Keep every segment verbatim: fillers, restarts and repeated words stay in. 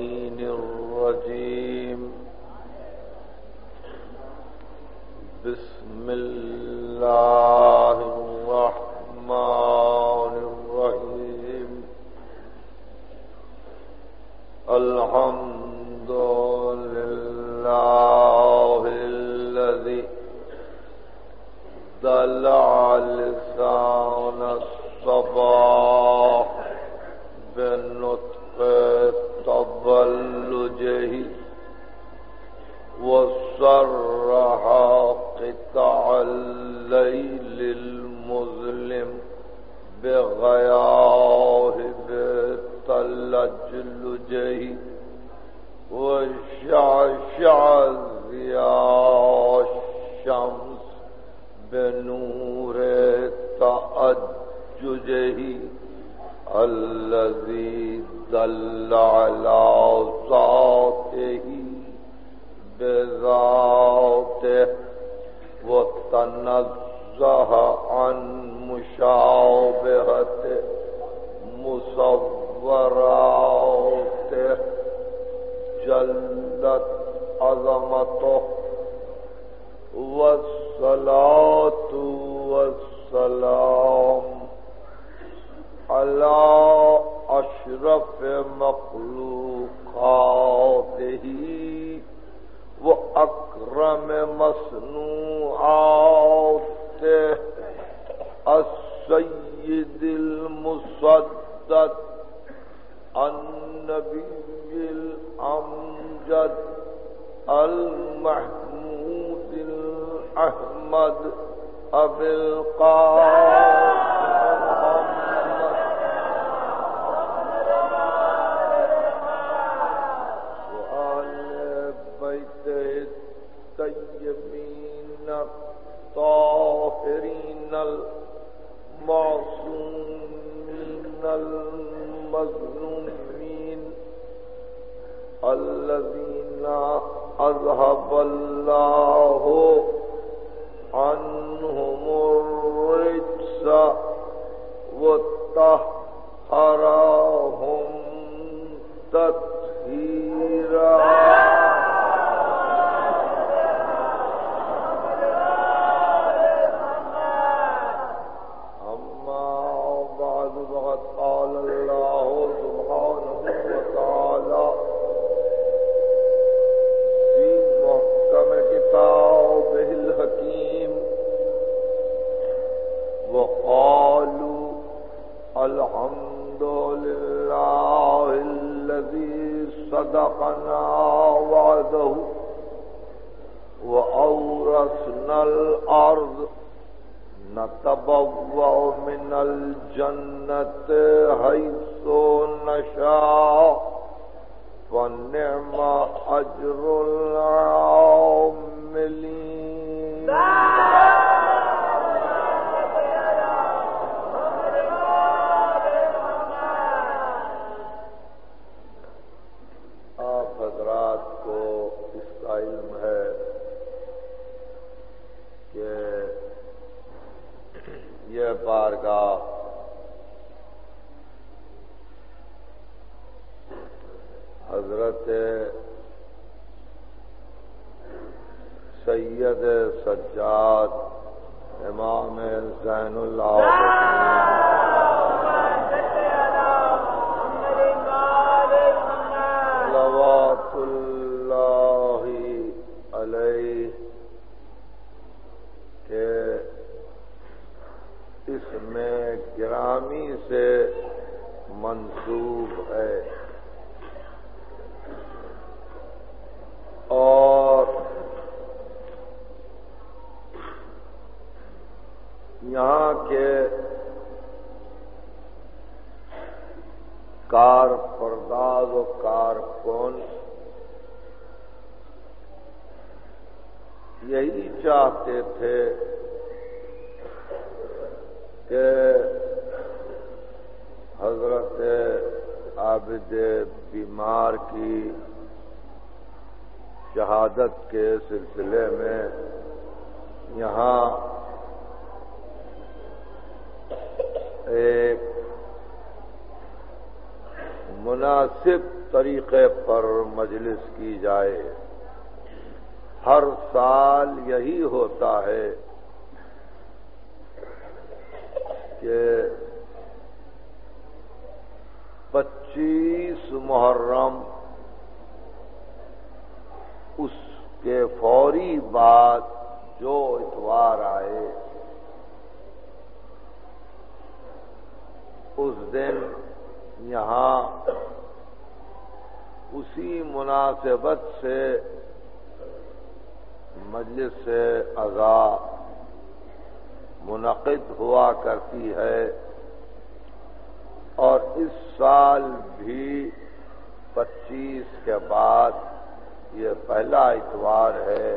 اللعين الرجيم بسم الله الرحمن الرحيم الحمد لله الذي دلع لسان الصباح بنطق تبلجه وصرح قطع الليل المظلم بغياهب تلجلجه وشعشع ضياء الشمس بنور تأججه الذي دل على ذاته بذاته وتنزه عن مشابهة مصوراته جلت عظمته والصلاة والسلام على أشرف مخلوقاته وأكرم مصنوعاته السيد المسدد النبي الأمجد المحمود الأحمد أبي القاسم الطيبين الطاهرين المعصومين المظلومين الذين أذهب الله عنهم الرجس وطهرهم تطهيرا الحمد لله الذي صدقنا وعده وأورثنا الأرض نتبوأ من الجنة حيث نشاء فنعم أجر العاملين بارگاہ حضرت سید سجاد امام زین صلوات اللہ علیہ کے اس میں گرامی سے منسوب ہے اور یہاں کے کارپرداز و کارکن یہی چاہتے تھے کہ حضرت عابد بیمار کی شہادت کے سلسلے میں یہاں ایک مناسب طریقے پر مجلس کی جائے۔ ہر سال یہی ہوتا ہے کہ پچیس محرم اس کے فوری بعد جو اتوار آئے اس دن یہاں اسی مناسبت سے مجلس عزا منعقد ہوا کرتی ہے، اور اس سال بھی پچیس کے بعد یہ پہلا اتوار ہے،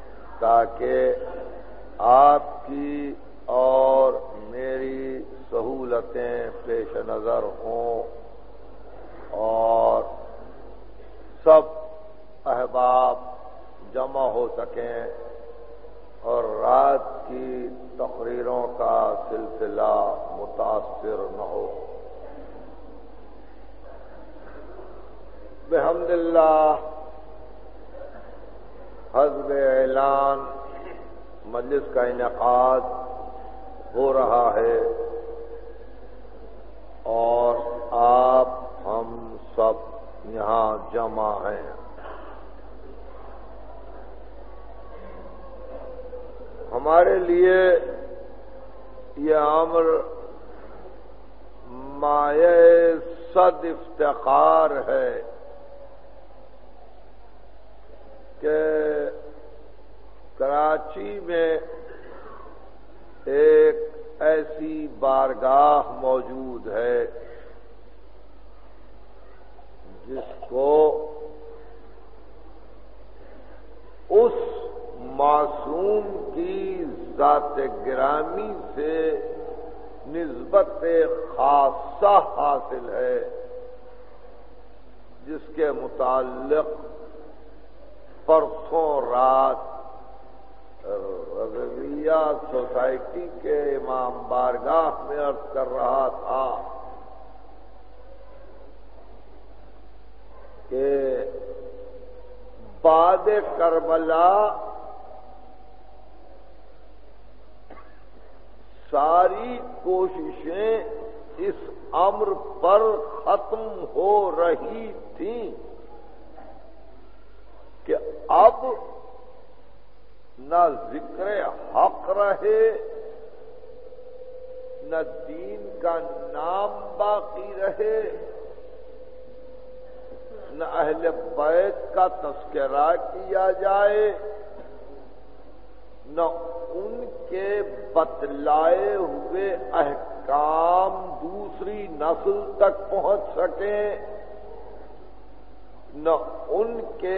تاکہ آپ کی اور میری سہولتیں پیش نظر ہوں اور سب احباب جمع ہو سکیں اور رات کی تقریروں کا سلسلہ متاثر نہ ہو۔ بحمد اللہ حسب اعلان مجلس کا انعقاد ہو رہا ہے، اور آپ ہم سب یہاں جمع ہیں۔ ہمارے لیے یہ امر مایہ صد افتخار ہے کہ کراچی میں ایک ایسی بارگاہ موجود ہے جس کو اس معصوم کی ذات گرامی سے نسبت خاصہ حاصل ہے، جس کے متعلق پرسوں رات رضویہ سوسائٹی کے امام بارگاہ میں عرض کر رہا تھا کہ بعد کربلا ساری کوششیں اس امر پر ختم ہو رہی تھیں کہ اب نہ ذکر حق رہے، نہ دین کا نام باقی رہے، نہ اہل بیت کا تذکرہ کیا جائے، نہ ان کے بتلائے ہوئے احکام دوسری نسل تک پہنچ سکیں، نہ ان کے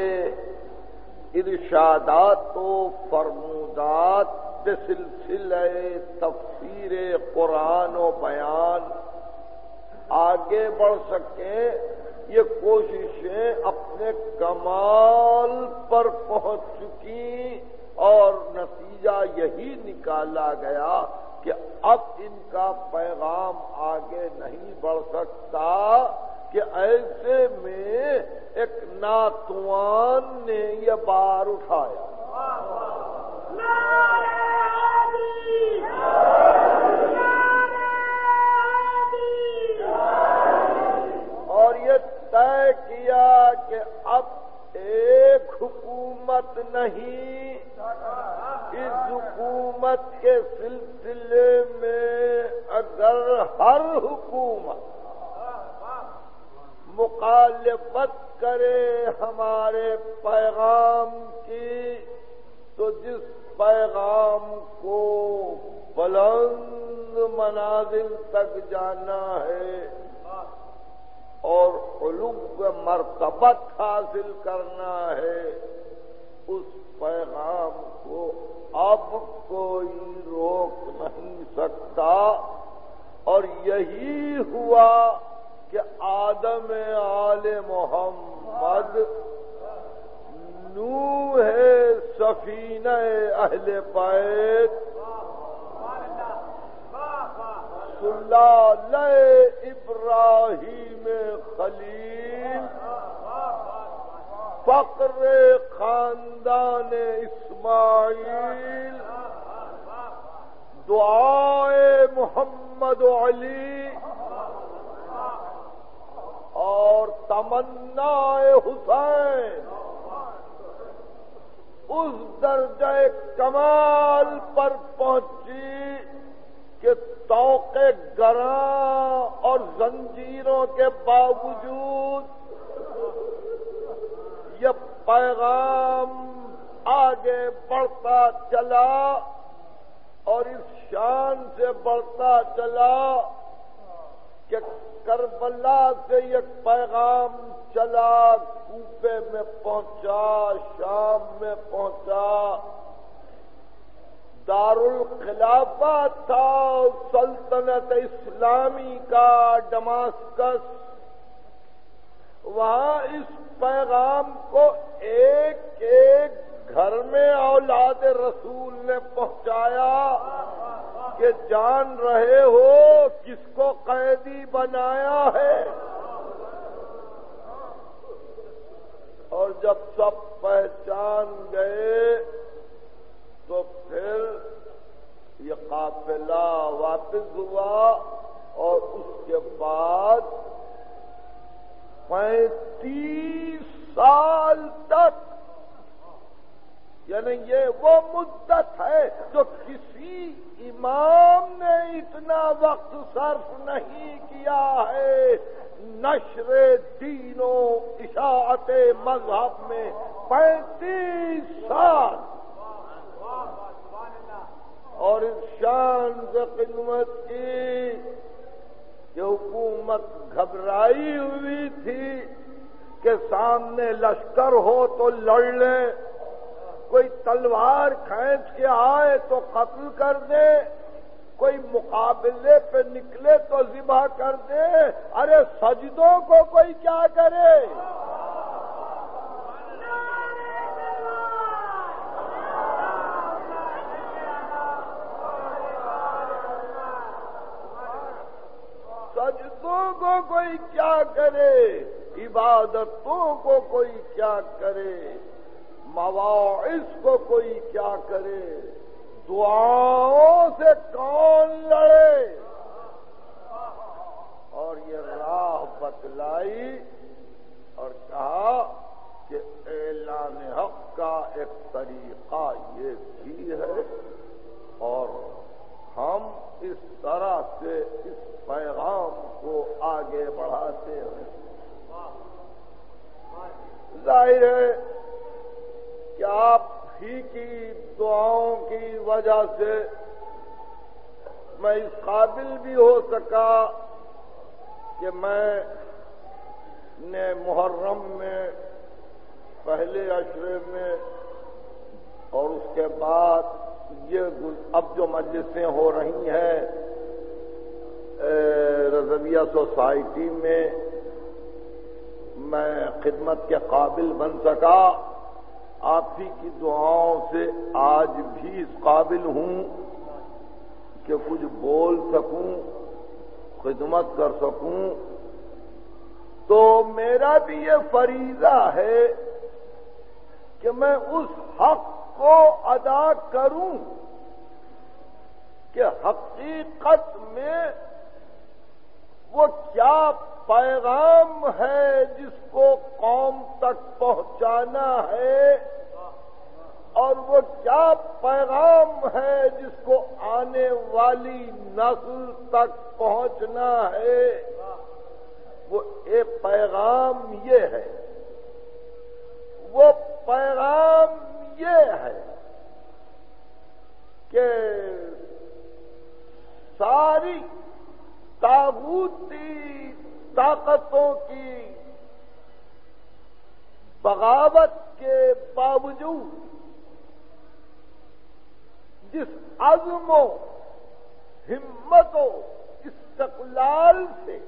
ارشادات و فرمودات بسلسلہ تفسیر قرآن و بیان آگے بڑھ سکیں۔ یہ کوششیں اپنے کمال پر پہنچ چکی اور نتیجہ یہی نکالا گیا کہ اب ان کا پیغام آگے نہیں بڑھ سکتا کہ ایسے میں ایک ناتوان نے یہ بار اٹھایا۔ اور یہ طے کیا کہ اب ایک حکومت نہیں، اس حکومت کے سلسلے میں اگر ہر حکومت مخالفت کرے ہمارے پیغام کی، تو جس پیغام کو بلند منازل تک جانا ہے اور علو مرتبت حاصل کرنا ہے، اس پیغام کو اب کوئی روک نہیں سکتا۔ اور یہی ہوا کہ آدم آل محمد، نوح سفینہ اہل بیت، سلالہ ابراہیم ابراہیم خلیل، فقر خاندان اسماعیل، دعائے محمد علی اور تمنا حسین اس درجہ کمال پر پہنچی کہ توق گراں اور زنجیروں کے باوجود یہ پیغام آگے بڑھتا چلا اور اس شان سے بڑھتا چلا کہ کربلا سے یہ پیغام چلا، کوفے میں پہنچا، شام میں پہنچا، دارالخلافہ تھا سلطنت اسلامی کا ڈماسکس، وہاں اس پیغام کو ایک ایک گھر میں اولاد رسول نے پہنچایا کہ جان رہے ہو کس کو قیدی بنایا ہے؟ اور جب سب پہچان گئے تو پھر یہ قافلہ واپس ہوا اور اس کے بعد پینتیس سال تک، یعنی یہ وہ مدت ہے جو کسی امام نے اتنا وقت صرف نہیں کیا ہے نشر دین و اشاعت مذہب میں، پینتیس سال، اور اس شان سے خدمت کی کہ حکومت گھبرائی ہوئی تھی کہ سامنے لشکر ہو تو لڑ لے، کوئی تلوار کھینچ کے آئے تو قتل کر دے، کوئی مقابلے پہ نکلے تو ذبح کر دے، ارے سجدوں کو کوئی کیا کرے؟ سجدوں کو کوئی کیا کرے، عبادتوں کو کوئی کیا کرے، مواعظ کو کوئی کیا کرے، دعاؤں سے کون لڑے؟ اور یہ راہ بتلائی اور کہا کہ اعلان حق کا ایک طریقہ یہ بھی ہے، اور ہم اس طرح سے اس پیغام کو آگے بڑھاتے ہیں۔ ظاہر ہے کہ آپ ہی کی دعاؤں کی وجہ سے میں اس قابل بھی ہو سکا کہ میں نے محرم میں پہلے عشرے میں اور اس کے بعد یہ اب جو مجلسیں ہو رہی ہیں رضویہ سوسائٹی میں میں خدمت کے قابل بن سکا، آپ ہی کی دعاؤں سے آج بھی اس قابل ہوں کہ کچھ بول سکوں، خدمت کر سکوں، تو میرا بھی یہ فریضہ ہے کہ میں اس حق کو ادا کروں کہ حقیقت میں وہ کیا پیغام ہے جس کو قوم تک پہنچانا ہے، اور وہ کیا پیغام ہے جس کو آنے والی نسل تک پہنچنا ہے۔ وہ ایک پیغام یہ ہے، وہ پیغام یہ ہے کہ ساری طاغوتی طاقتوں کی بغاوت کے باوجود جس عزم و ہمت و استقلال سے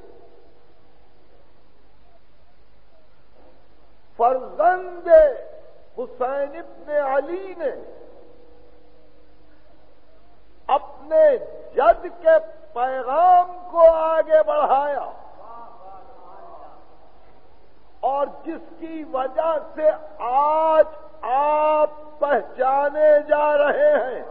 فرزند حسین ابن علی نے اپنے جد کے پیغام کو آگے بڑھایا، اور جس کی وجہ سے آج آپ پہچانے جا رہے ہیں،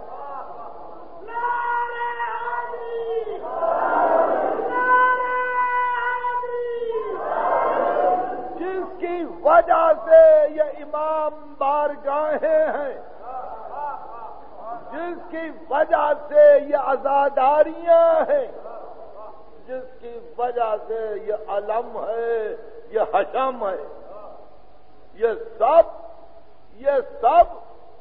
جس کی وجہ سے یہ امام بارگاہیں ہیں، جس کی وجہ سے یہ عزاداریاں ہیں، جس کی وجہ سے یہ علم ہے، یہ حشم ہے، یہ سب یہ سب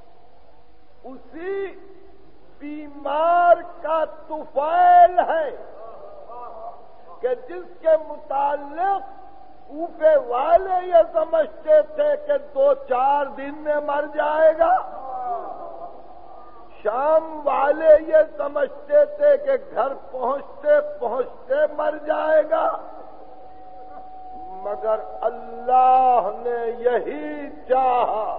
اسی بیمار کا طفیل ہے کہ جس کے متعلق کوفے والے یہ سمجھتے تھے کہ دو چار دن میں مر جائے گا، شام والے یہ سمجھتے تھے کہ گھر پہنچتے پہنچتے مر جائے گا، مگر اللہ نے یہی چاہا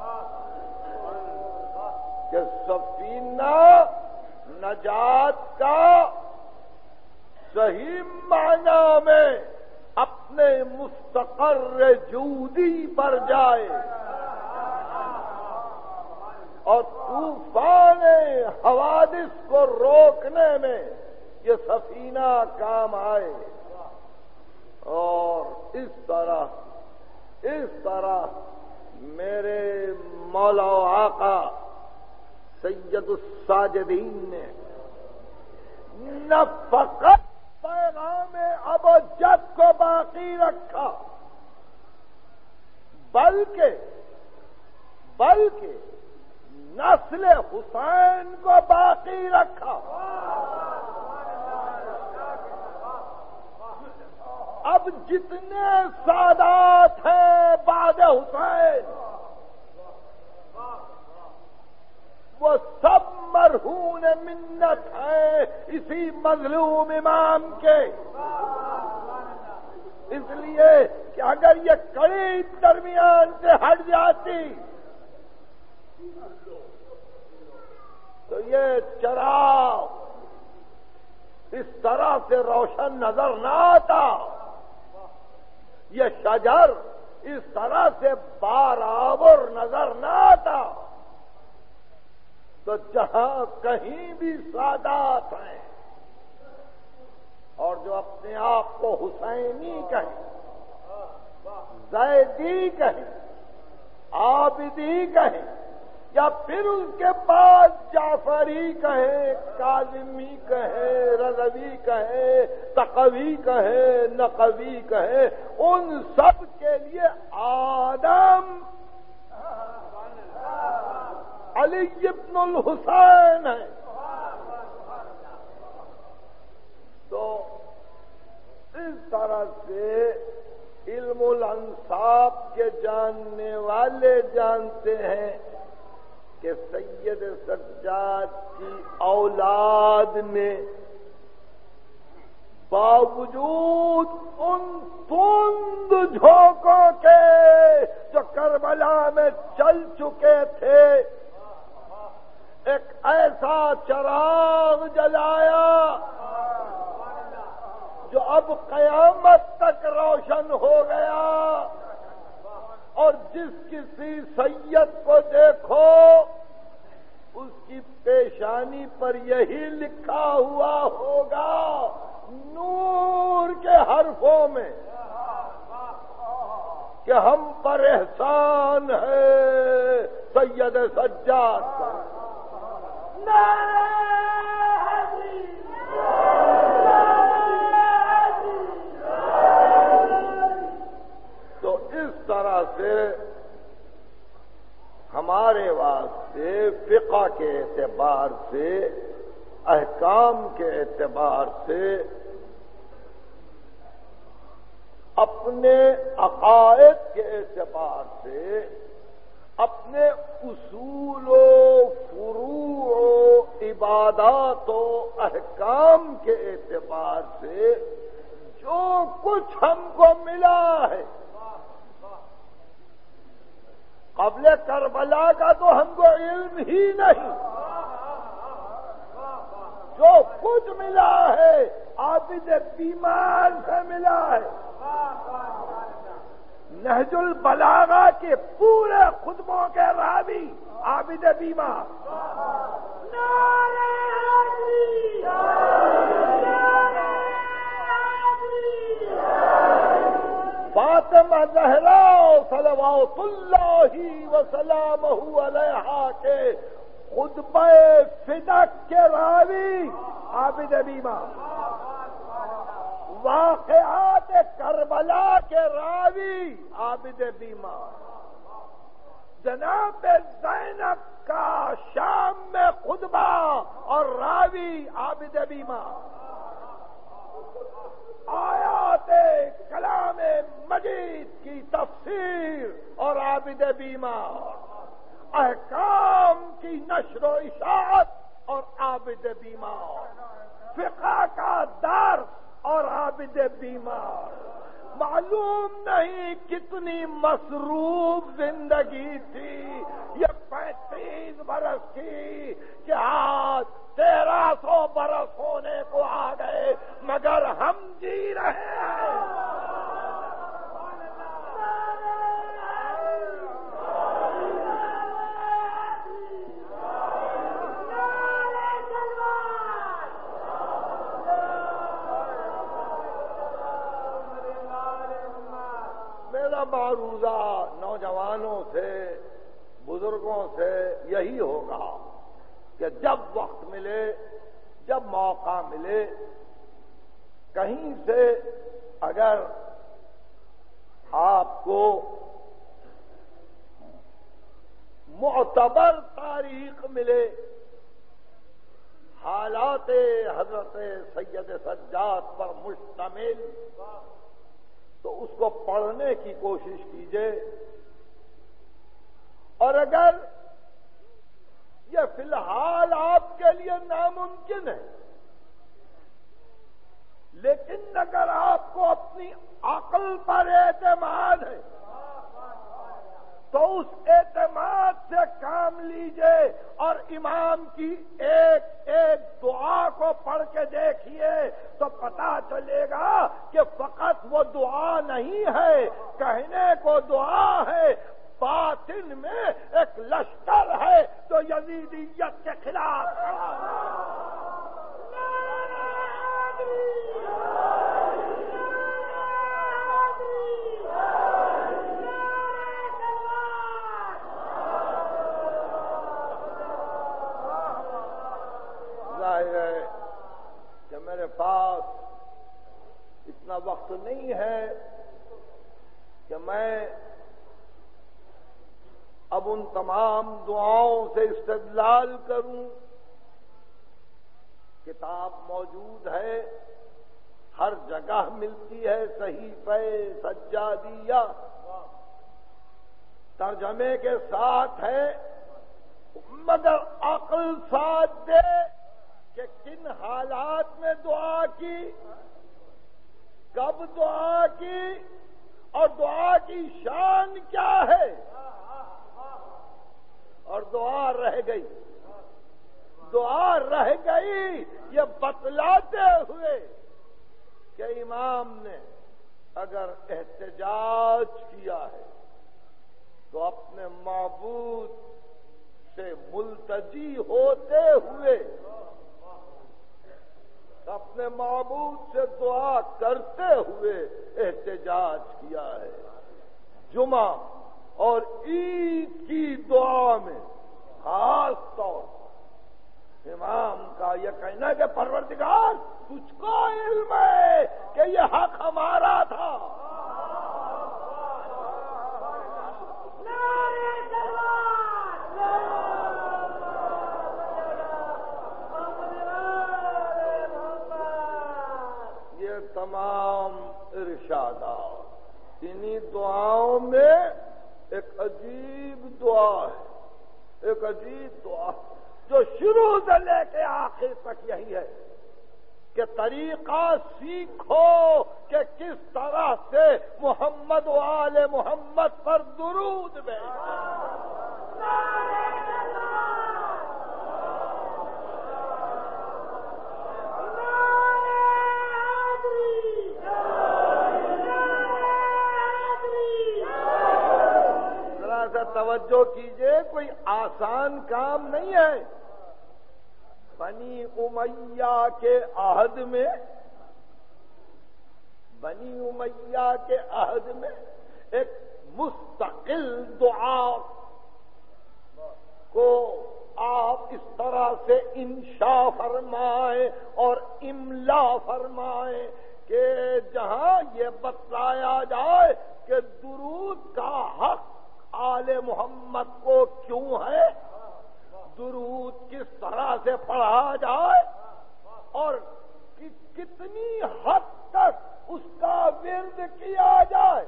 کہ سفینہ نجات کا صحیح معنی میں اپنے مستقر جودی پر جائے اور طوفان حوادث کو روکنے میں یہ سفینہ کام آئے، اور اس طرح اس طرح میرے مولا و آقا سید الساجدین نے نہ فقط پیغام ابو جد کو باقی رکھا بلکہ بلکہ نسل حسین کو باقی رکھا۔ اب جتنے سادات ہیں بعد حسین وہ سب مرہون منت ہیں اسی مظلوم امام کے، اس لیے کہ اگر یہ کڑی درمیان سے ہٹ جاتی تو یہ چراغ اس طرح سے روشن نظر نہ آتا، یہ شجر اس طرح سے بارآور نظر نہ آتا۔ تو جہاں کہیں بھی سادات ہیں اور جو اپنے آپ کو حسینی کہیں، زیدی کہیں، عابدی کہیں، یا پھر اس کے بعد جعفری کہیں، کاظمی کہیں، رضوی کہیں، تقوی کہیں، نقوی کہیں، ان سب کے لیے آدم علی ابن الحسین ہے۔ تو اس طرح سے علم الانساب کے جاننے والے جانتے ہیں کہ سید سجاد کی اولاد نے باوجود ان تند جھونکوں کے جو کربلا میں چل چکے تھے ایک ایسا چراغ جلایا جو اب قیامت تک روشن ہو گیا، اور جس کسی سید کو دیکھو اس کی پیشانی پر یہی لکھا ہوا ہوگا نور کے حرفوں میں کہ ہم پر احسان ہے سید سجاد کا۔ تو اس طرح سے ہمارے واسطے فقہ کے اعتبار سے، احکام کے اعتبار سے، اپنے عقائد کے اعتبار سے، اپنے اصول و فروع و عبادات و احکام کے اعتبار سے جو کچھ ہم کو ملا ہے قبل کربلا کا تو ہم کو علم ہی نہیں، جو کچھ ملا ہے عابد بیمار سے ملا ہے، نہج البلاغہ کے پورے خطبوں کے راوی عابد بیما، فاطمہ زہرا صلوات اللہ وسلامہ علیہا کے خطبہ فدق کے راوی عابد بیما، واقعات کربلا کے راوی عابد بیما، جناب زینب کا شام میں خطبہ اور راوی عابد بیما، آیات کلام مجید کی تفسیر اور عابد بیما، احکام کی نشر و اشاعت اور عابد بیما، فقہ کا درس اور عابد بیمار، معلوم نہیں کتنی مصروف زندگی تھی یہ پینتیس برس کی کہ آج تیرہ سو برس ہونے کو آ گئے مگر ہم جی رہے ہیں۔ معروضہ نوجوانوں سے بزرگوں سے یہی ہوگا کہ جب وقت ملے، جب موقع ملے، کہیں سے اگر آپ کو معتبر تاریخ ملے، حالات حضرت سید سجاد پر مشتمل، تو اس کو پڑھنے کی کوشش کیجیے، اور اگر یہ فی الحال آپ کے لیے ناممکن ہے، لیکن اگر آپ کو اپنی عقل پر اعتماد ہے تو اس اعتماد سے کام لیجئے اور امام کی ایک ایک دعا کو پڑھ کے دیکھیے تو پتا چلے گا کہ فقط وہ دعا نہیں ہے، کہنے کو دعا ہے، باطن میں ایک لشکر ہے جو یزیدیت کے خلاف کھڑا ہے۔ کہ میرے پاس اتنا وقت نہیں ہے کہ میں اب ان تمام دعاؤں سے استدلال کروں۔ کتاب موجود ہے، ہر جگہ ملتی ہے، صحیفہ سجادیہ ترجمے کے ساتھ ہے، مگر عقل ساتھ دے کہ کن حالات میں دعا کی، کب دعا کی، اور دعا کی شان کیا ہے، اور دعا رہ گئی دعا رہ گئی یہ بتلاتے ہوئے کہ امام نے اگر احتجاج کیا ہے تو اپنے معبود سے ملتجی ہوتے ہوئے، اپنے معبود سے دعا کرتے ہوئے احتجاج کیا ہے۔ جمعہ اور عید کی دعا میں خاص طور پر امام کا یہ کہنا ہے کہ پروردگار تجھ کو علم ہے کہ یہ حق ہمارا تھا، تمام ارشادات انہی دعاؤں میں ایک عجیب دعا ہے، ایک عجیب دعا جو شروع سے لے کے آخر تک یہی ہے کہ طریقہ سیکھو کہ کس طرح سے محمد و آل محمد پر درود بھیجو۔ ذرا توجہ کیجئے، کوئی آسان کام نہیں ہے۔ بنی امیہ کے عہد میں بنی امیہ کے عہد میں ایک مستقل دعا کو آپ اس طرح سے انشاء فرمائیں اور املا فرمائیں کہ جہاں یہ بتلایا جائے کہ درود کا حق آل محمد کو کیوں ہے، درود کس طرح سے پڑھا جائے اور کتنی حد تک اس کا ورد کیا جائے۔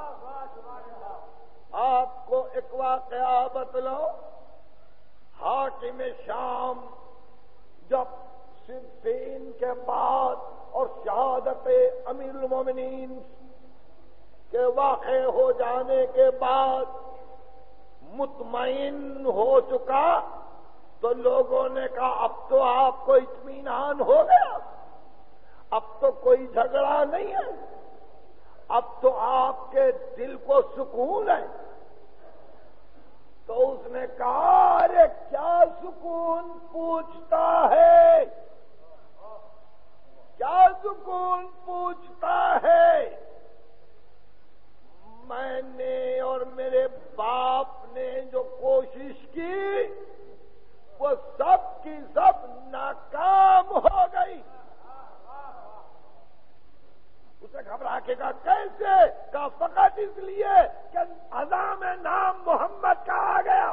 آپ کو ایک واقعہ بتلاؤ، حاکم شام جب صفین کے بعد اور شہادت امیر المومنین کے واقع ہو جانے کے بعد مطمئن ہو چکا تو لوگوں نے کہا اب تو آپ کو اطمینان ہو گیا، اب تو کوئی جھگڑا نہیں ہے، اب تو آپ کے دل کو سکون ہے۔ تو اس نے کہا ارے کیا سکون پوچھتا ہے، کیا سکون پوچھتا ہے، میں نے اور میرے باپ نے جو کوشش کی وہ سب کی سب ناکام ہو گئی۔ اسے گھبرا کے کہا کیسے؟ کہا فقط اس لیے کہ اذان میں نام محمد کا آ گیا۔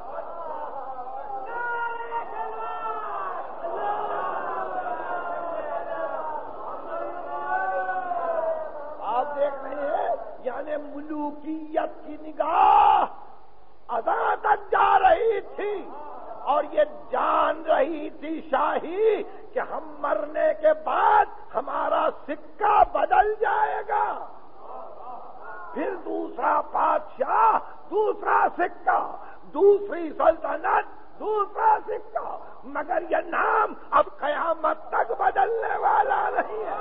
آپ دیکھ رہے ہیں یعنی ملوکیت کی نگاہ اذان تک جا رہی تھی اور یہ جان رہی تھی شاہی کہ ہم مرنے کے بعد ہمارا سکہ بدل جائے گا، پھر دوسرا بادشاہ، دوسرا سکہ، دوسری سلطنت، دوسرا سکہ، مگر یہ نام اب قیامت تک بدلنے والا نہیں ہے۔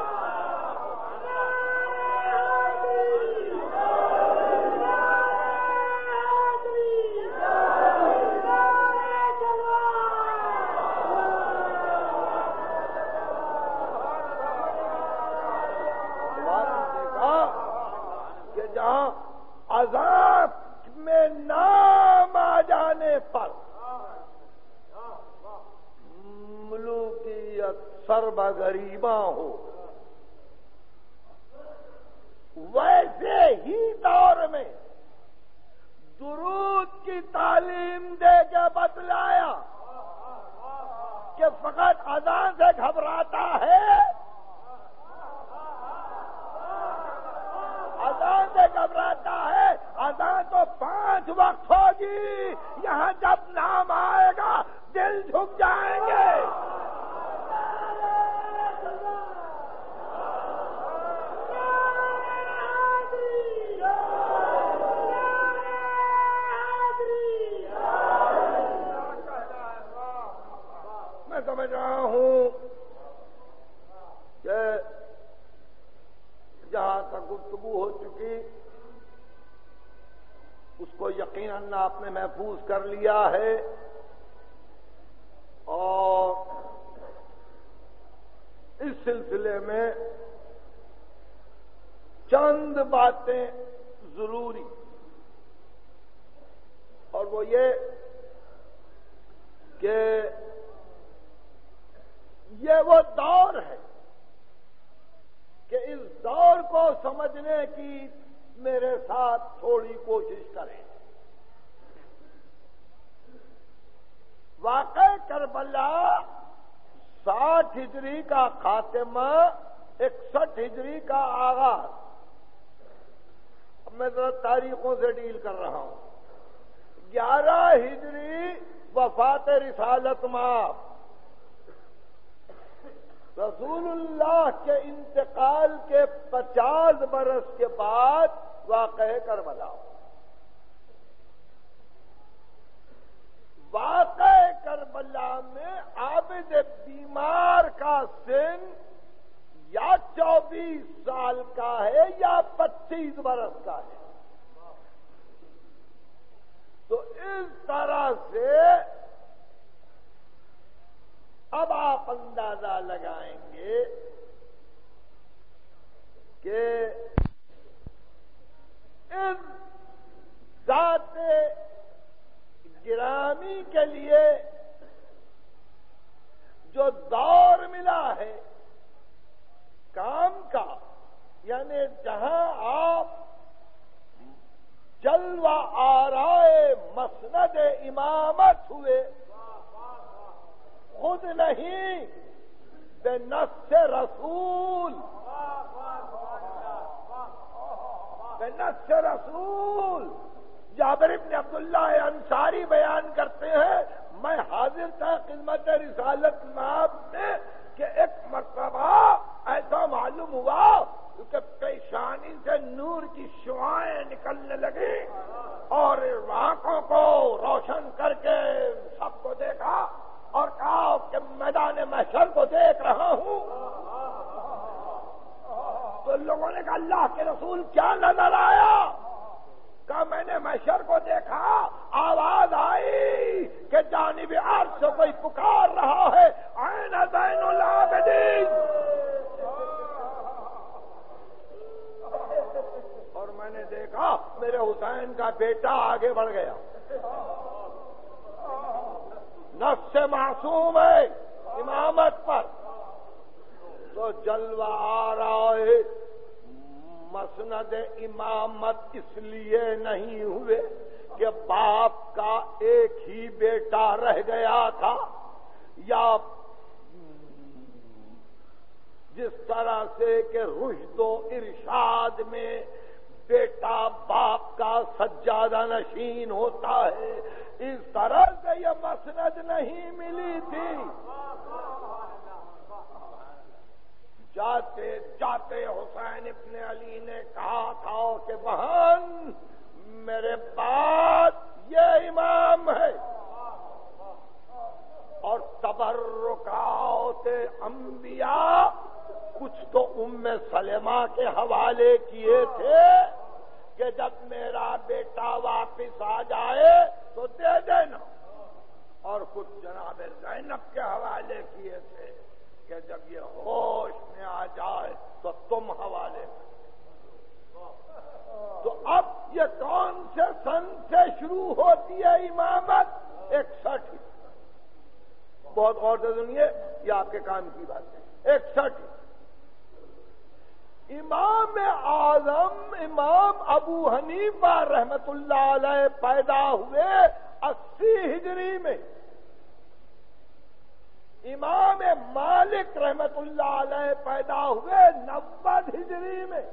عذاب میں نام آ جانے پر ملوکیت سربغریباں ہو، ویسے ہی دور میں درود کی تعلیم دے کے بتلایا کہ فقط اذان سے گھبراتا ہے، اذان سے گھبراتا ہے، اذان تو پانچ وقت ہوگی، یہاں جب نام آئے گا دل جھک جائیں گے۔ میں سمجھ رہا ہوں کہ جہاں تک گفتگو ہو چکی اس کو یقیناً آپ نے محفوظ کر لیا ہے، اور اس سلسلے میں چند باتیں ضروری، اور وہ یہ کہ یہ وہ دور ہے کہ اس دور کو سمجھنے کی میرے ساتھ تھوڑی کوشش کریں۔ واقع کربلا ساٹھ ہجری کا خاتمہ، اکسٹھ ہجری کا آغاز۔ اب میں ذرا تاریخوں سے ڈیل کر رہا ہوں۔ گیارہ ہجری وفات رسالت مآب، رسول اللہ کے انتقال کے پچاس برس کے بعد واقع کربلا۔ واقع کربلا میں عابد بیمار کا سن یا چوبیس سال کا ہے یا پچیس برس کا ہے۔ گرامی کے لیے جو دور ملا ہے کام کا، یعنی جہاں آپ جلوہ آرائے مسند امامت ہوئے، خود نہیں بے نص رسول بے نص رسول جابر ابن عبداللہ انصاری بیان کرتے ہیں، میں حاضر تھا خدمت رسالت مآب میں کہ ایک مرتبہ ایسا معلوم ہوا کہ پیشانی سے نور کی شعاعیں نکلنے لگی اور آنکھوں کو روشن کر کے سب کو دیکھا اور کہا کہ میدان محشر کو دیکھ رہا ہوں۔ تو لوگوں نے کہا اللہ کے رسول کیا نظر آیا؟ کہا میں نے محشر کو دیکھا، آواز آئی کہ جانب عرش سے کوئی پکار رہا ہے، عین زین العابدین، اور میں نے دیکھا میرے حسین کا بیٹا آگے بڑھ گیا، نفس سے معصوم ہے امامت پر، تو جلوہ آ رہا ہے۔ مسند امامت اس لیے نہیں ہوئے کہ باپ کا ایک ہی بیٹا رہ گیا تھا، یا جس طرح سے کہ رشد و ارشاد میں بیٹا باپ کا سجادہ نشین ہوتا ہے، اس طرح سے یہ مسند نہیں ملی تھی۔ جاتے جاتے حسین ابن علی نے کہا تھا کہ بہن میرے بعد یہ امام ہے، اور تبرکات انبیاء کچھ تو ام سلمہ کے حوالے کیے تھے کہ جب میرا بیٹا واپس آ جائے تو دے دینا، اور کچھ جناب زینب کے حوالے کیے تھے کہ جب یہ ہوش میں آ جائے تو تم حوالے کرو۔ تو اب یہ کون سے سن سے شروع ہوتی ہے امامت؟ اکسٹھ۔ بہت غور سے سنیے، یہ آپ کے کام کی بات ہے۔ اکسٹھ امام اعظم امام ابو حنیفہ رحمت اللہ علیہ پیدا ہوئے اسی ہجری میں، امام مالک رحمت اللہ علیہ پیدا ہوئے نوے ہجری میں،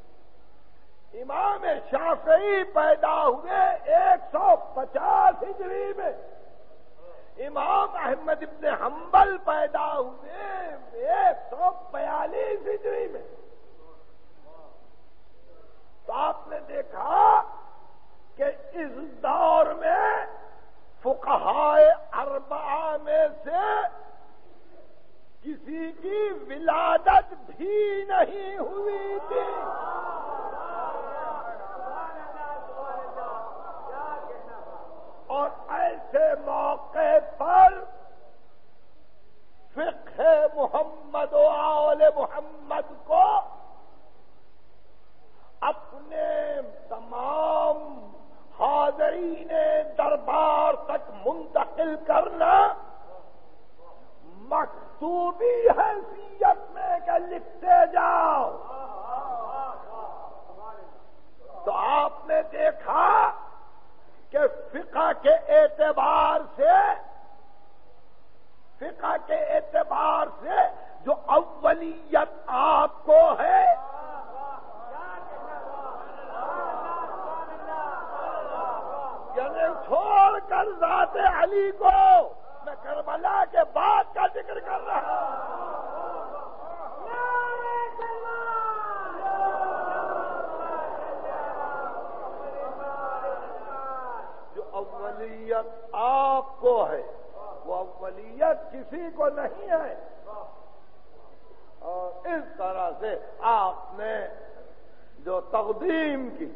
امام شافعی پیدا ہوئے ایک سو پچاس ہجری میں، امام احمد ابن حنبل پیدا ہوئے ایک سو بیالیس ہجری میں۔ تو آپ نے دیکھا کہ اس دور میں فقہائے اربعہ میں سے کسی کی ولادت بھی نہیں ہوئی تھی۔ اور ایسے موقع پر فقہ محمد و آل محمد کو اپنے تمام حاضرین دربار تک منتقل کرنا مکتوبی حیثیت میں کہ لکھتے جاؤ۔ تو آپ نے دیکھا کہ فقہ کے اعتبار سے فقہ کے اعتبار سے جو اولیت آپ کو ہے، یعنی چھوڑ کر ذات علی کو میں کربلا کے بعد کا ذکر کر رہا ہوں۔ جو اولیت آپ کو ہے وہ اولیت کسی کو نہیں ہے، اور اس طرح سے آپ نے جو تقدیم کی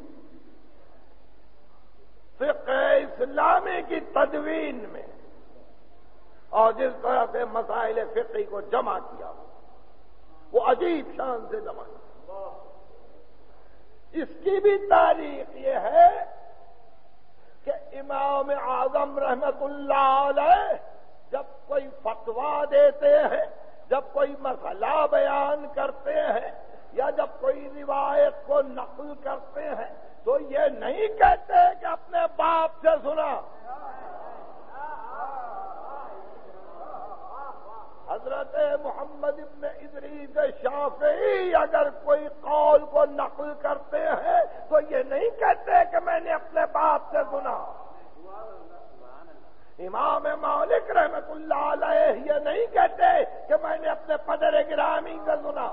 فقہ اسلامی کی تدوین میں، اور جس طرح سے مسائل فقہی کو جمع کیا وہ عجیب شان سے جمع کیا۔ اس کی بھی تاریخ یہ ہے کہ امام اعظم رحمت اللہ علیہ جب کوئی فتویٰ دیتے ہیں، جب کوئی مسئلہ بیان کرتے ہیں، یا جب کوئی روایت کو نقل کرتے ہیں تو یہ نہیں کہتے کہ اپنے باپ سے سنا۔ حضرت محمد ابن ادریس شافعی اگر کوئی قول کو نقل کرتے ہیں تو یہ نہیں کہتے کہ میں نے اپنے باپ سے سنا۔ امام مالک رحمت اللہ علیہ یہ نہیں کہتے کہ میں نے اپنے پدر گرامی سے سنا۔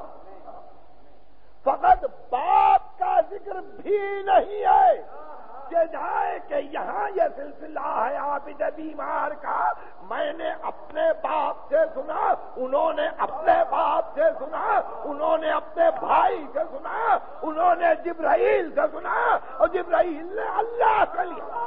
فقط باپ کا ذکر بھی نہیں ہے کہ جائے کہ یہاں یہ سلسلہ ہے عابد بیمار کا، میں نے اپنے باپ سے سنا، انہوں نے اپنے باپ سے سنا، انہوں نے اپنے بھائی سے سنا، انہوں نے جبرائیل سے سنا، اور جبرائیل نے اللہ سے لیا۔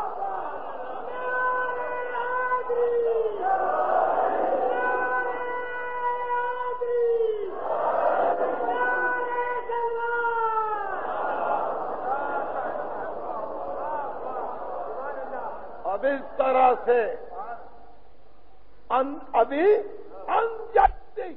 اب اس طرح سے ان ابھی انجتی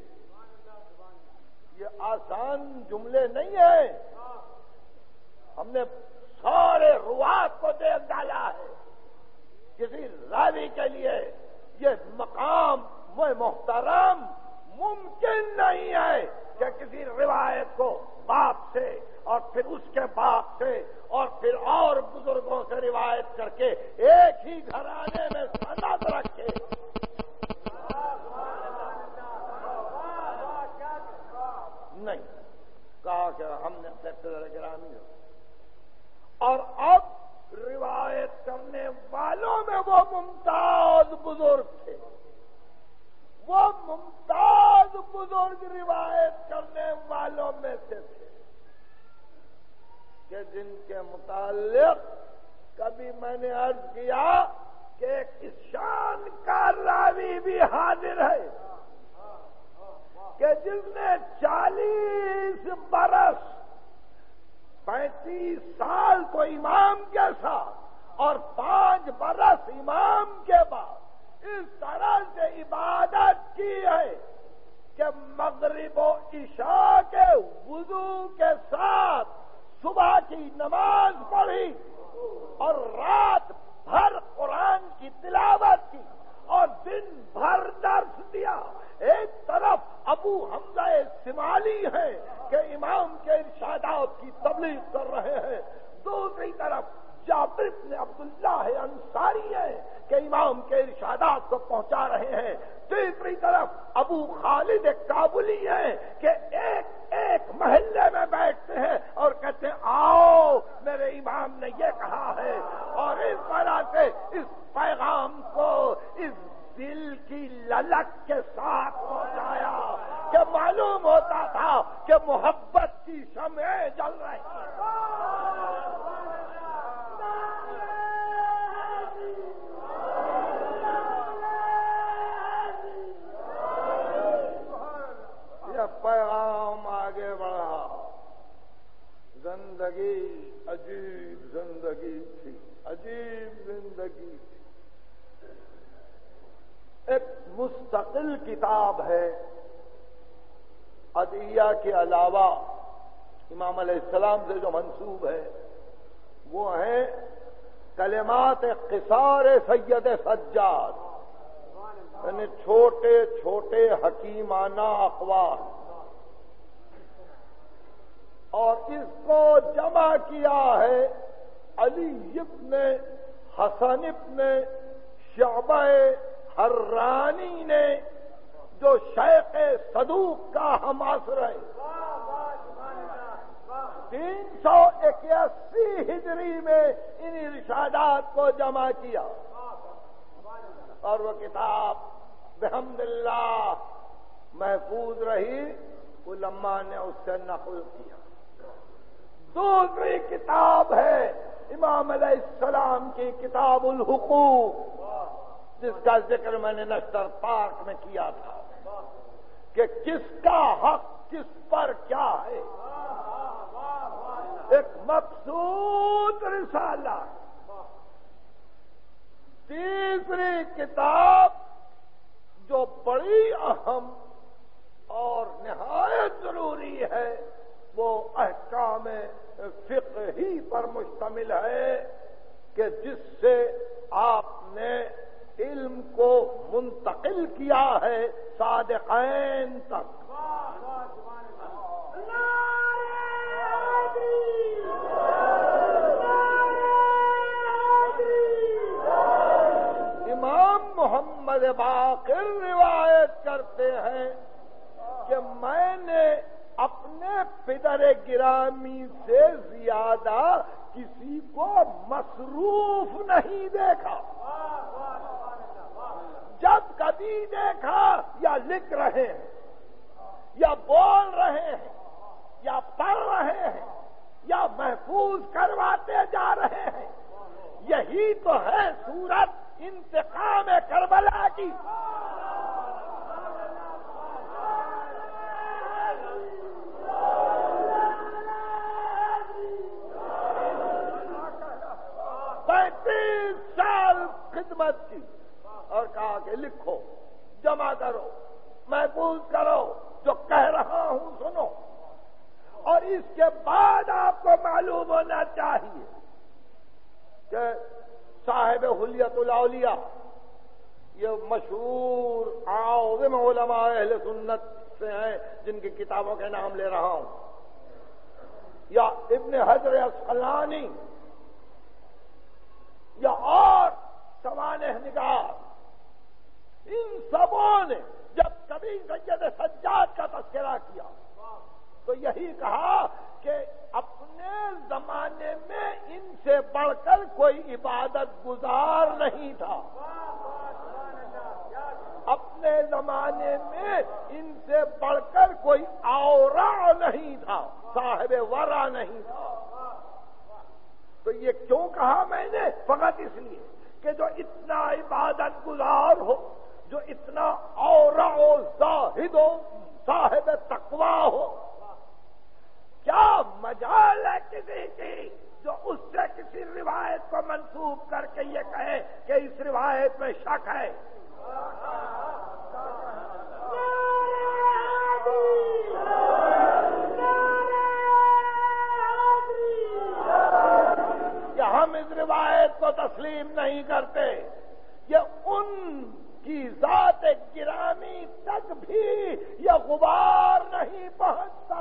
یہ آسان جملے نہیں ہیں، ہم نے سارے روات کو دیکھ ڈالا ہے۔ کسی راوی کے لیے یہ مقام محترم ممکن نہیں ہے کہ کسی روایت کو باپ سے اور پھر اس کے باپ سے اور پھر اور بزرگوں سے روایت کر کے ایک ہی گھرانے میں سند رکھے۔ نہیں کہا کہ ہم نے اپنے پدر گرامی ہو، اور اب روایت کرنے والوں میں وہ ممتاز بزرگ تھے، وہ ممتاز بزرگ روایت کرنے والوں میں سے تھے کہ جن کے متعلق کبھی میں نے عرض کیا کہ ایک اس شان کا راوی بھی حاضر ہے کہ جس نے چالیس برس پینتیس سال تو امام کے ساتھ اور پانچ برس امام کے بعد اس طرح سے عبادت کی ہے کہ مغرب و عشاء کے وضو کے ساتھ صبح کی نماز پڑھی اور رات بھر قرآن کی تلاوت کی اور دن بھر درس دیا۔ ایک طرف ابو حمزہ سمالی ہیں کہ امام کے ارشادات کی تبلیغ کر رہے ہیں، دوسری طرف جابر بن عبداللہ انصاری ہیں کہ امام کے ارشادات کو پہنچا رہے ہیں، تیسری طرف ابو خالد کابلی ہیں کہ ایک ایک محلے میں بیٹھتے ہیں اور کہتے ہیں آؤ میرے امام نے یہ کہا ہے، اور اس طرح سے اس پیغام کو اس دل کی للک کے ساتھ پہنچایا کہ معلوم ہوتا تھا کہ محبت کی شمعیں جل رہی ہیں۔ پیغام آگے بڑھا، زندگی عجیب زندگی تھی، عجیب زندگی تھی۔ ایک مستقل کتاب ہے ادعیہ کے علاوہ امام علیہ السلام سے جو منسوب ہے، وہ ہیں کلمات قصار سید سجاد، یعنی چھوٹے چھوٹے حکیمانہ اقوال، اور اس کو جمع کیا ہے علی ابن حسن ابن شعبہ حرانی نے، جو شیخ صدوق کا ہم عصر ہے، تین سو اکیاسی ہجری میں ان ارشادات کو جمع کیا، اور وہ کتاب بحمد اللہ محفوظ رہی، علماء نے اس سے نقل کیا۔ دوسری کتاب ہے امام علیہ السلام کی کتاب الحقوق، جس کا ذکر میں نے نشتر پارک میں کیا تھا کہ کس کا حق کس پر کیا ہے، ایک مبسوط رسالہ تیسری کتاب جو بڑی اہم اور نہایت ضروری ہے وہ احکام فقہی پر مشتمل ہے کہ جس سے آپ نے علم کو منتقل کیا ہے صادقین تک. امام محمد باقر روایت کرتے ہیں کہ میں نے اپنے پدر گرامی سے زیادہ کسی کو مصروف نہیں دیکھا. جب کبھی دیکھا یا لکھ رہے ہیں یا بول رہے ہیں یا پڑھ رہے ہیں یا محفوظ کرواتے جا رہے ہیں. یہی تو ہے صورت انتقام کربلا کی. پینتیس سال خدمت کی اور کہا کہ لکھو، جمع کرو، محفوظ کرو، جو کہہ رہا ہوں سنو. اور اس کے بعد آپ کو معلوم ہونا چاہیے کہ صاحب حلیت الاولیاء، یہ مشہور عظیم علماء اہل سنت سے ہیں جن کی کتابوں کے نام لے رہا ہوں، یا ابن حجر عسقلانی یا اور سوانح نگار، ان سبوں نے جب کبھی سید سجاد کا تذکرہ کیا تو یہی کہا کہ اپنے زمانے میں ان سے بڑھ کر کوئی عبادت گزار نہیں تھا. اپنے زمانے میں ان سے بڑھ کر کوئی اورع نہیں تھا، صاحب ورع نہیں تھا. تو یہ کیوں کہا میں نے؟ فقط اس لیے کہ جو اتنا عبادت گزار ہو، جو اتنا اورع و زاہد و صاحب تقوی ہو، کیا مجال ہے کسی کی جو اس سے کسی روایت کو منسوب کر کے یہ کہے کہ اس روایت میں شک ہے. کہ ہم اس روایت کو تسلیم نہیں کرتے. یہ ان کی ذات گرامی تک بھی یہ غبار نہیں پہنچتا.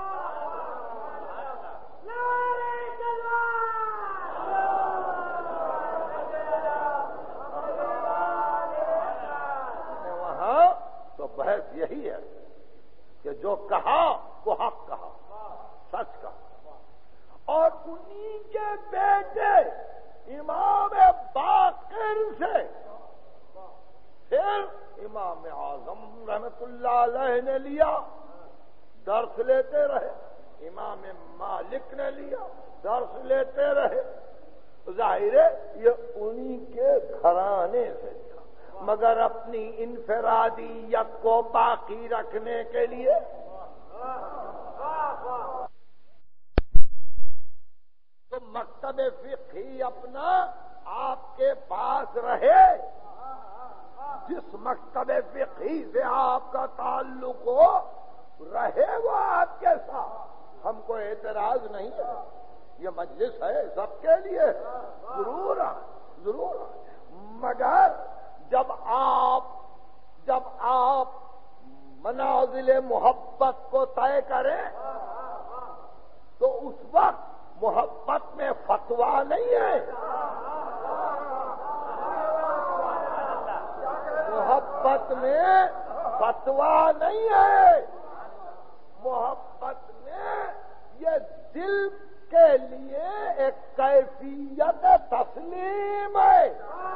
وہاں تو بحث یہی ہے کہ جو کہا وہ حق کہا، سچ کہا. اور انہی کے بیٹے امام باقر سے پھر امام اعظم رحمت اللہ علیہ نے لیا، درس لیتے رہے. امام مالک نے لیا، درس لیتے رہے. ظاہر ہے یہ انہی کے گھرانے سے تھا، مگر اپنی انفرادیت کو باقی رکھنے کے لیے تو مکتب فقہی اپنا آپ کے پاس رہے. جس مکتب فقہی سے آپ کا تعلق ہو رہے وہ آپ کے ساتھ. ہم کو اعتراض نہیں ہے، یہ مجلس ہے سب کے لیے، ضرور ضرور. مگر جب آپ جب آپ منازل محبت کو طے کریں تو اس وقت محبت میں فتویٰ نہیں ہے، محبت میں فتویٰ نہیں ہے. محبت میں یہ دل کے لیے ایک کیفیت تسلیم ہے.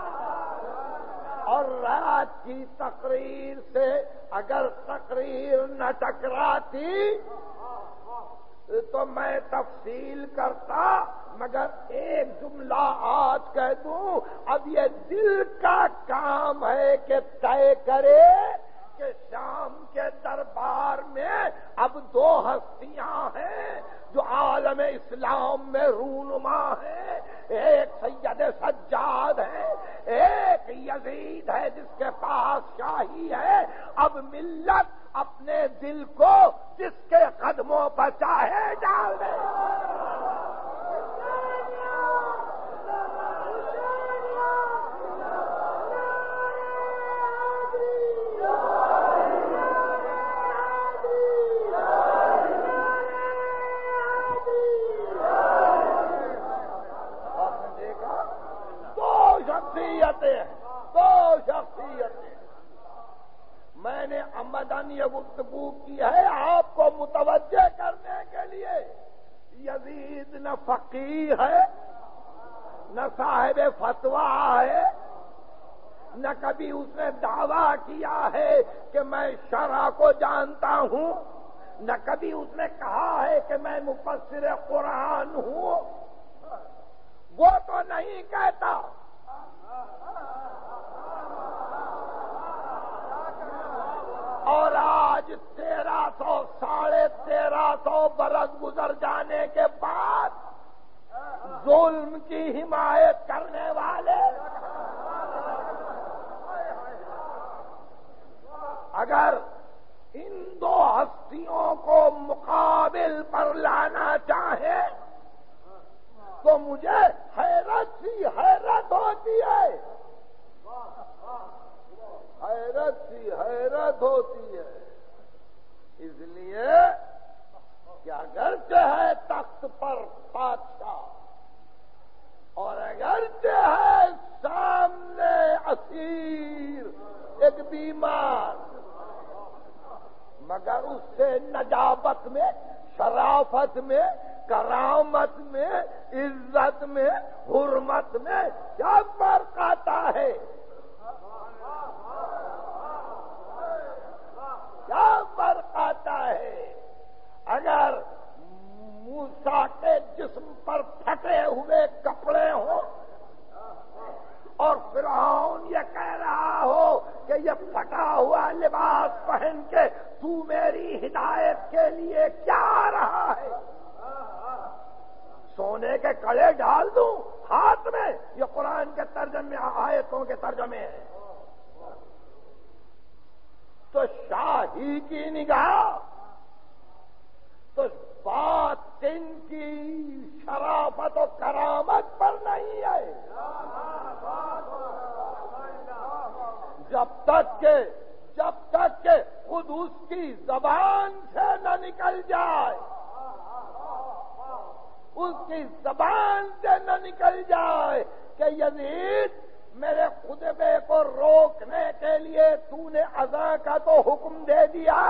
اور رات کی تقریر سے اگر تقریر نہ ٹکراتی تو میں تفصیل کرتا، مگر ایک جملہ آج کہہ دوں. اب یہ دل کا کام ہے کہ طے کرے کہ شام کے دربار میں اب دو ہستیاں ہیں جو عالم اسلام میں رونما ہیں. ایک سید سجاد ہے، ایک یزید ہے جس کے پاس شاہی ہے، اب ملت اپنے دل کو جس کے قدموں پر چاہے ڈال دے۔ دو شخصیتیں میں نے عمدن یہ گفتگو کی ہے آپ کو متوجہ کرنے کے لیے۔ یزید نہ فقیہ ہے، نہ صاحب فتویٰ ہے، نہ کبھی اس نے دعویٰ کیا ہے کہ میں شرع کو جانتا ہوں، نہ کبھی اس نے کہا ہے کہ میں مفسر قرآن ہوں، وہ تو نہیں کہتا۔ اور آج تیرہ سو ساڑھے تیرہ سو برس گزر جانے کے بعد ظلم کی حمایت کرنے والے اگر ان دو ہستیوں کو مقابل پر لانا چاہیں تو مجھے حیرت سی حیرت ہوتی ہے، حیرت سی حیرت ہوتی ہے، اس لیے کہ اگرچہ ہے تخت پر بادشاہ اور اگرچہ ہے سامنے اسیر ایک بیمار، مگر اس سے نجابت میں، شرافت میں، کرامت میں، عزت میں، حرمت میں کیا فرق آتا ہے؟ کیا فرق آتا ہے؟ اگر موسیٰ کے جسم پر پھٹے ہوئے کپڑے ہوں اور فرعون یہ کہہ رہا ہو کہ یہ پھٹا ہوا لباس پہن کے تو میری ہدایت کے لیے کیا آ رہا ہے، سونے کے کڑے ڈال دوں ہاتھ میں، یہ قرآن کے ترجمے آیتوں کے ترجمے ہیں، تو شاہی کی نگاہ تو بات ان کی شرافت و کرامت پر نہیں ہے، جب تک کہ جب تک کہ خود اس کی زبان سے نہ نکل جائے، اس کی زبان سے نہ نکل جائے کہ یزید میرے خطبے کو روکنے کے لیے تو نے اذان کا تو حکم دے دیا،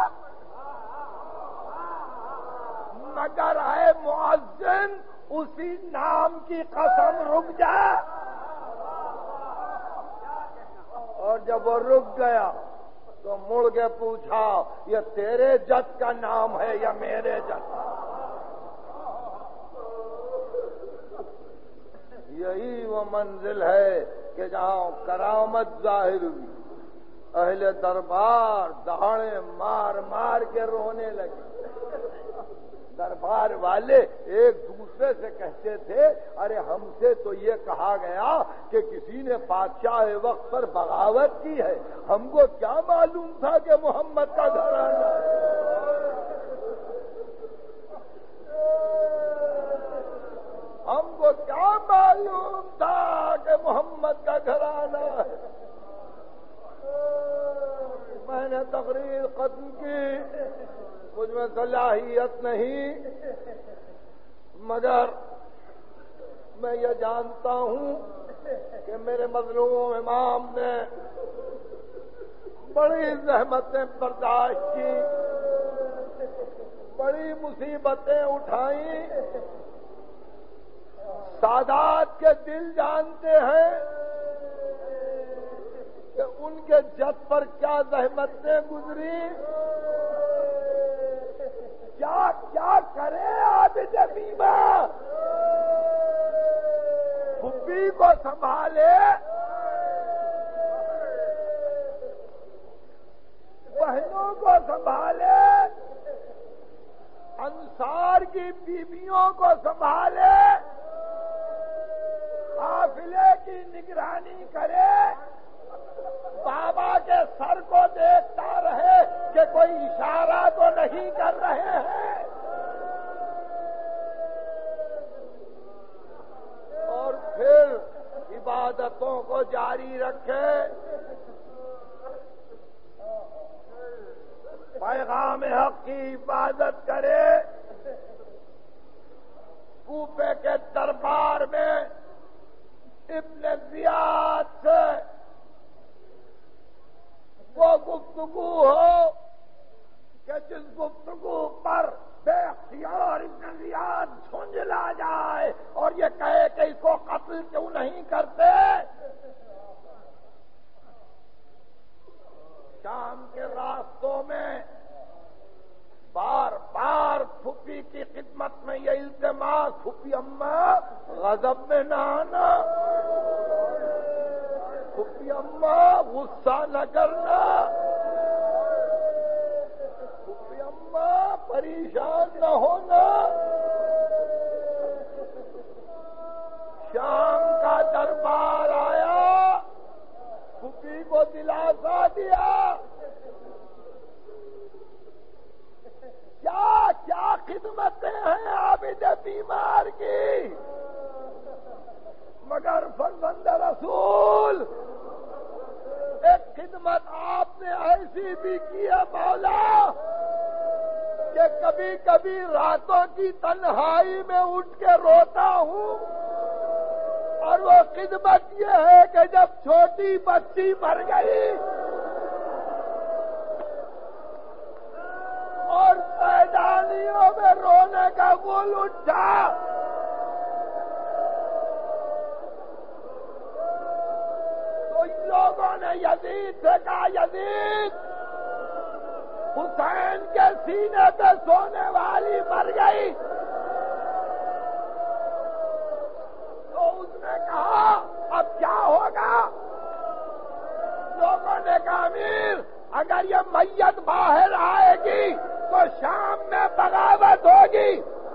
مگر ہے مؤذن اسی نام کی قسم رک جا، اور جب وہ رک گیا تو مڑ کے پوچھا یہ تیرے جد کا نام ہے یا میرے جد؟ یہی وہ منزل ہے کہ جہاں کرامت ظاہر ہوئی، اہل دربار دہاڑے مار مار کے رونے لگے، دربار والے ایک دوسرے سے کہتے تھے ارے ہم سے تو یہ کہا گیا کہ کسی نے بادشاہ وقت پر بغاوت کی ہے، ہم کو کیا معلوم تھا کہ محمد کا گھرانہ ہے، ہم کو کیا معلوم تھا کہ محمد کا گھرانہ ہے۔ میں نے تقریر ختم کی، مجھ میں صلاحیت نہیں، مگر میں یہ جانتا ہوں کہ میرے مظلوم امام نے بڑی زحمتیں برداشت کی، بڑی مصیبتیں اٹھائیں، سادات کے دل جانتے ہیں کہ ان کے جد پر کیا زحمتیں گزری، کیا کیا کرے عابد بیمار، پھپھی کو سنبھالے، بہنوں کو سنبھالے، انصار کی بیویوں کو سنبھالے، قافلے کی نگرانی کرے، بابا کے سر کو دیکھتا رہے کہ کوئی اشارہ تو نہیں کر رہے ہیں، اور پھر عبادتوں کو جاری رکھے، پیغام حق کی عبادت کرے۔ کوفے کے دربار میں ابن زیاد سے وہ گفتگو ہو کہ جس گفتگو پر بے اختیار ابن زیاد جھنجلا جائے اور یہ کہے کہ اس کو قتل کیوں نہیں کرتے۔ شام کے راستوں میں بار بار پھوپھی کی خدمت میں یہ التماس، پھوپھی اماں غضب میں نہ آنا، پھوپھی اماں غصہ نہ کرنا، پھوپھی اماں پریشان نہ ہونا۔ شام کا دربار آیا، پھوپھی کو دلاسا دیا، کیا کیا خدمتیں ہیں عابد بیمار کی، مگر فرزند رسول ایک خدمت آپ نے ایسی بھی کی ہے مولا کہ کبھی کبھی راتوں کی تنہائی میں اٹھ کے روتا ہوں، اور وہ خدمت یہ ہے کہ جب چھوٹی بچی مر گئی اور میدانیوں میں رونے کا گول اٹھا، تو ان لوگوں نے یزید سے کہا، یزید حسین کے سینے پہ سونے والی مر گئی۔ تو اس نے کہا اب کیا ہوگا؟ لوگوں نے کہا امیر اگر یہ میت باہر آئے گی تو شام میں بغاوت ہوگی۔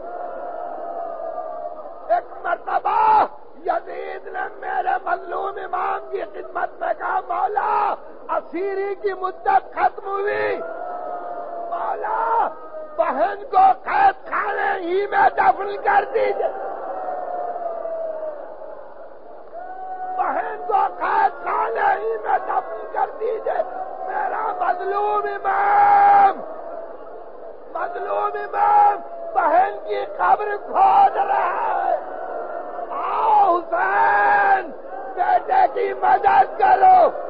ایک مرتبہ یزید نے میرے مظلوم امام کی خدمت میں کہا مولا اسیری کی مدت ختم ہوئی، مولا بہن کو قید خانے ہی میں دفن کر دیجیے، بہن کو قید خانے ہی میں دفن کر دیجیے، میرا مظلوم امام مظلوم امام بہن کی قبر کھود رہا ہے، آؤ حسین بیٹے کی مدد کرو۔